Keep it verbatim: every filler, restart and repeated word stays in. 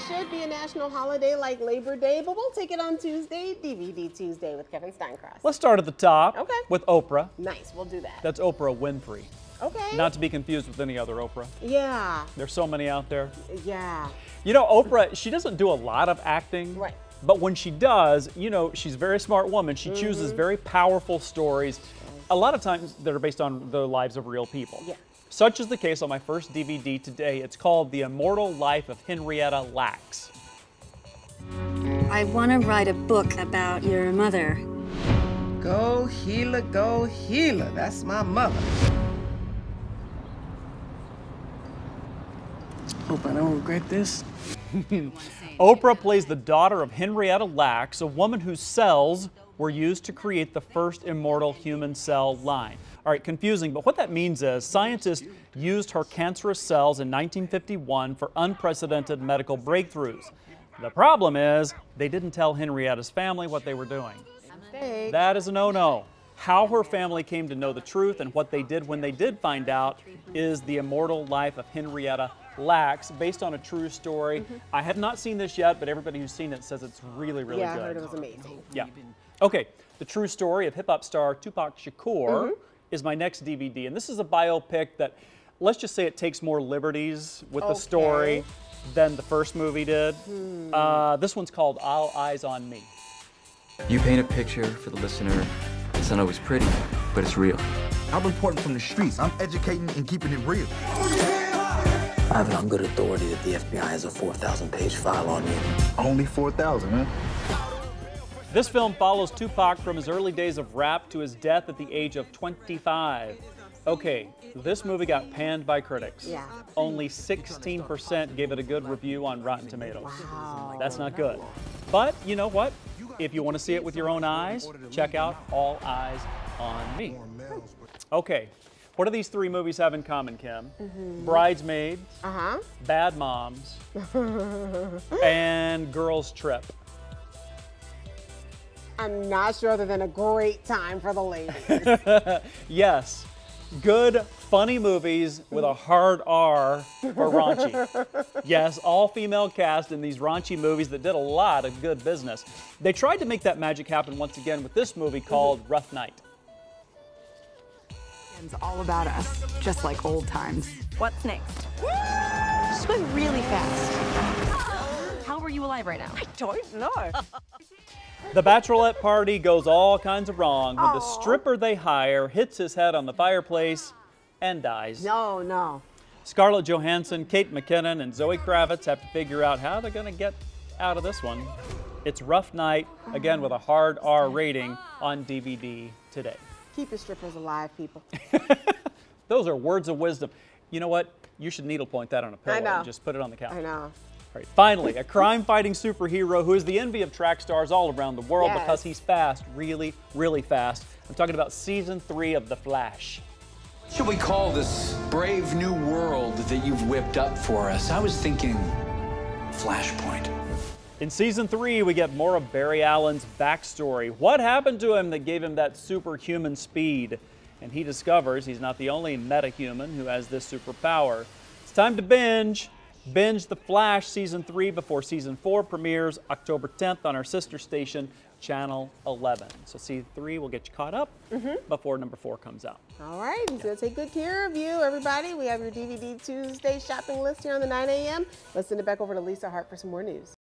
should be a national holiday like Labor Day, but we'll take it on Tuesday, D V D Tuesday with Kevin Steincross. Let's start at the top Okay. with Oprah. Nice, we'll do that. That's Oprah Winfrey. Okay. Not to be confused with any other Oprah. Yeah. There's so many out there. Yeah. You know, Oprah, she doesn't do a lot of acting. Right. But when she does, you know, she's a very smart woman. She mm-hmm. chooses very powerful stories, a lot of times that are based on the lives of real people. Yeah. Such is the case on my first D V D today. It's called The Immortal Life of Henrietta Lacks. I want to write a book about your mother. Go healer, go healer. That's my mother. Hope I don't regret this. Oprah plays the daughter of Henrietta Lacks, a woman whose cells were used to create the first immortal human cell line. All right, confusing, but what that means is scientists used her cancerous cells in nineteen fifty-one for unprecedented medical breakthroughs. The problem is they didn't tell Henrietta's family what they were doing. Mistake. That is a no-no. How her family came to know the truth and what they did when they did find out is The Immortal Life of Henrietta Lacks, based on a true story. Mm-hmm. I have not seen this yet, but everybody who's seen it says it's really, really yeah, good. I heard it was amazing. Yeah. Okay, the true story of hip-hop star Tupac Shakur Mm-hmm. is my next D V D, and this is a biopic that, let's just say it takes more liberties with Okay. the story than the first movie did. Hmm. Uh, this one's called All Eyes on Me. You paint a picture for the listener. It's not always pretty, but it's real. I'm reporting from the streets. I'm educating and keeping it real. I have it on good authority that the F B I has a four thousand page file on you. Only four thousand, huh? This film follows Tupac from his early days of rap to his death at the age of twenty-five. Okay, this movie got panned by critics. Yeah. Only sixteen percent gave it a good review on Rotten Tomatoes. Wow. That's not good. But you know what? If you want to see it with your own eyes, check out All Eyes on Me. Okay, what do these three movies have in common, Kim? Mm-hmm. Bridesmaids, Uh-huh. Bad Moms, and Girls Trip. I'm not sure other than a great time for the ladies. Yes, good, funny movies with a hard R for raunchy. Yes, all female cast in these raunchy movies that did a lot of good business. They tried to make that magic happen once again with this movie called mm-hmm. Rough Night. It's all about us, just like old times. What's next? This went really fast. How are you alive right now? I don't know. The bachelorette party goes all kinds of wrong when Aww. the stripper they hire hits his head on the fireplace and dies. No, no. Scarlett Johansson, Kate McKinnon, and Zoe Kravitz have to figure out how they're going to get out of this one. It's Rough Night, again with a hard R rating on D V D today. Keep your strippers alive, people. Those are words of wisdom. You know what? You should needlepoint that on a pillow I know. and just put it on the couch. I know. All right, finally, a crime-fighting superhero who is the envy of track stars all around the world Yes. because he's fast, really, really fast. I'm talking about season three of The Flash. What should we call this brave new world that you've whipped up for us? I was thinking Flashpoint. In season three, we get more of Barry Allen's backstory. What happened to him that gave him that superhuman speed? And he discovers he's not the only metahuman who has this superpower. It's time to binge. Binge The Flash season three before season four premieres October tenth on our sister station, Channel eleven. So season three will get you caught up mm-hmm. before number four comes out. All right, so take good care of you, everybody. We have your D V D Tuesday shopping list here on the nine A M Let's send it back over to Lisa Hart for some more news.